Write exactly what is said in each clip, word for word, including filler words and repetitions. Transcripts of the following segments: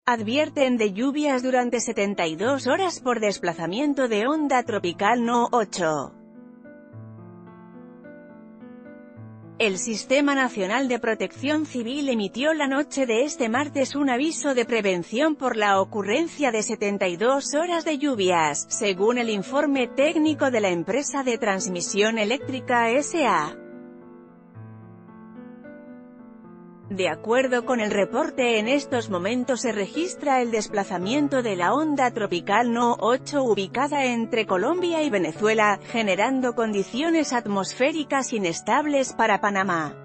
Advierten de lluvias durante setenta y dos horas por desplazamiento de onda tropical No. ocho. El Sistema Nacional de Protección Civil emitió la noche de este martes un aviso de prevención por la ocurrencia de setenta y dos horas de lluvias, según el informe técnico de la empresa de transmisión eléctrica S A De acuerdo con el reporte, en estos momentos se registra el desplazamiento de la onda tropical No. ocho ubicada entre Colombia y Venezuela, generando condiciones atmosféricas inestables para Panamá.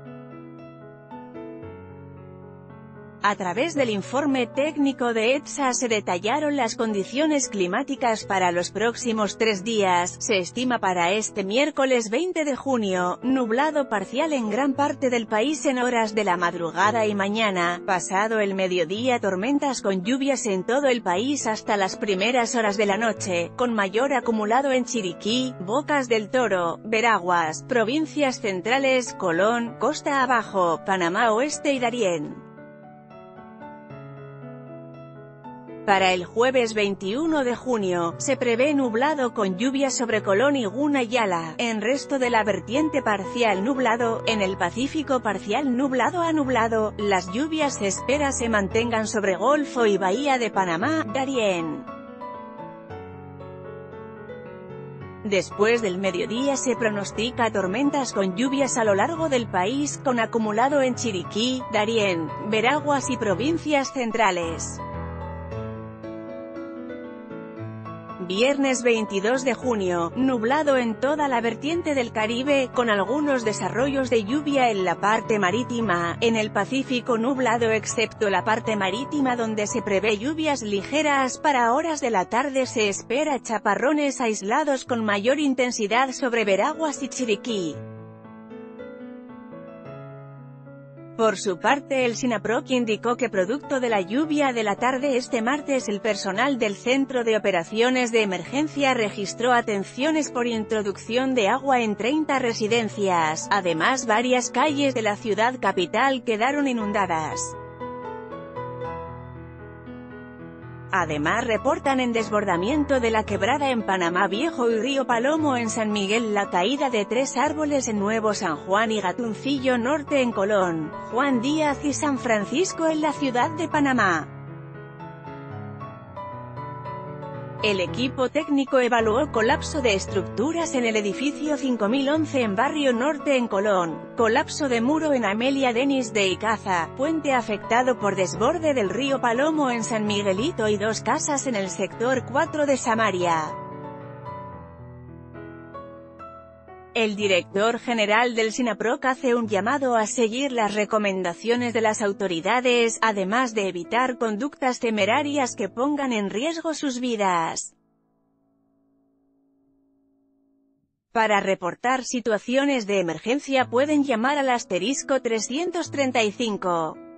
A través del informe técnico de E T S A se detallaron las condiciones climáticas para los próximos tres días. Se estima para este miércoles veinte de junio, nublado parcial en gran parte del país en horas de la madrugada y mañana. Pasado el mediodía, tormentas con lluvias en todo el país hasta las primeras horas de la noche, con mayor acumulado en Chiriquí, Bocas del Toro, Veraguas, provincias centrales, Colón, Costa Abajo, Panamá Oeste y Darién. Para el jueves veintiuno de junio, se prevé nublado con lluvia sobre Colón y Gunayala, en resto de la vertiente parcial nublado, en el Pacífico parcial nublado a nublado. Las lluvias se espera se mantengan sobre Golfo y Bahía de Panamá, Darién. Después del mediodía se pronostica tormentas con lluvias a lo largo del país, con acumulado en Chiriquí, Darién, Veraguas y provincias centrales. Viernes veintidós de junio, nublado en toda la vertiente del Caribe, con algunos desarrollos de lluvia en la parte marítima. En el Pacífico nublado excepto la parte marítima donde se prevé lluvias ligeras. Para horas de la tarde se espera chaparrones aislados con mayor intensidad sobre Veraguas y Chiriquí. Por su parte, el SINAPROC indicó que producto de la lluvia de la tarde este martes el personal del Centro de Operaciones de Emergencia registró atenciones por introducción de agua en treinta residencias. Además, varias calles de la ciudad capital quedaron inundadas. Además reportan en desbordamiento de la quebrada en Panamá Viejo y Río Palomo en San Miguel, la caída de tres árboles en Nuevo San Juan y Gatuncillo Norte en Colón, Juan Díaz y San Francisco en la ciudad de Panamá. El equipo técnico evaluó colapso de estructuras en el edificio cinco mil once en Barrio Norte en Colón, colapso de muro en Amelia Denis de Icaza, puente afectado por desborde del río Palomo en San Miguelito y dos casas en el sector cuatro de Samaria. El director general del SINAPROC hace un llamado a seguir las recomendaciones de las autoridades, además de evitar conductas temerarias que pongan en riesgo sus vidas. Para reportar situaciones de emergencia pueden llamar al asterisco trescientos treinta y cinco.